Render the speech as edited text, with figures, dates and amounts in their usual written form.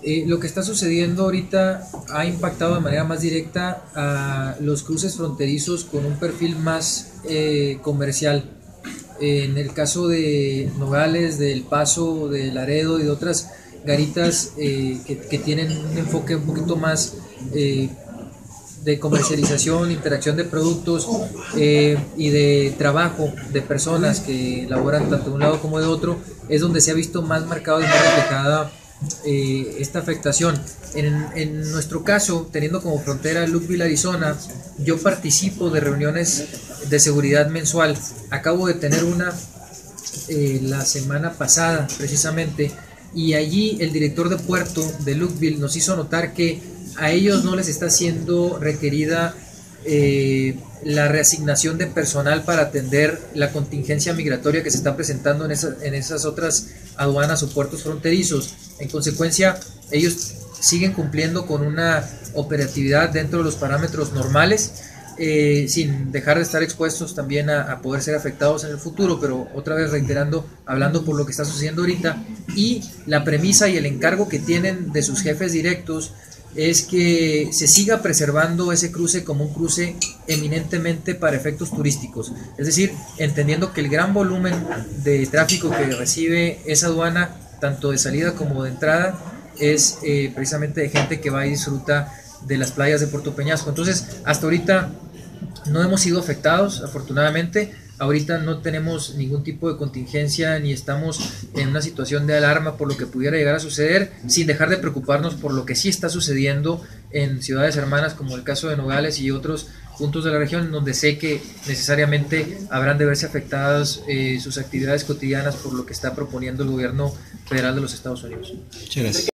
Lo que está sucediendo ahorita ha impactado de manera más directa a los cruces fronterizos con un perfil más comercial. En el caso de Nogales, de El Paso, de Laredo y de otras garitas que tienen un enfoque un poquito más de comercialización, interacción de productos y de trabajo de personas que laboran tanto de un lado como de otro, es donde se ha visto más marcado y más reflejada esta afectación. En nuestro caso, teniendo como frontera Lukeville, Arizona, yo participo de reuniones de seguridad mensual. Acabo de tener una la semana pasada precisamente, y allí el director de puerto de Lukeville nos hizo notar que a ellos no les está siendo requerida la reasignación de personal para atender la contingencia migratoria que se está presentando en esas otras aduanas o puertos fronterizos. En consecuencia, ellos siguen cumpliendo con una operatividad dentro de los parámetros normales, sin dejar de estar expuestos también a poder ser afectados en el futuro, pero otra vez reiterando, hablando por lo que está sucediendo ahorita, y la premisa y el encargo que tienen de sus jefes directos es que se siga preservando ese cruce como un cruce eminentemente para efectos turísticos, es decir, entendiendo que el gran volumen de tráfico que recibe esa aduana, tanto de salida como de entrada, es precisamente de gente que va y disfruta de las playas de Puerto Peñasco. Entonces, hasta ahorita no hemos sido afectados, afortunadamente. Ahorita no tenemos ningún tipo de contingencia ni estamos en una situación de alarma por lo que pudiera llegar a suceder, sin dejar de preocuparnos por lo que sí está sucediendo en ciudades hermanas como el caso de Nogales y otros puntos de la región, donde sé que necesariamente habrán de verse afectadas sus actividades cotidianas por lo que está proponiendo el gobierno federal de los Estados Unidos. Muchas gracias.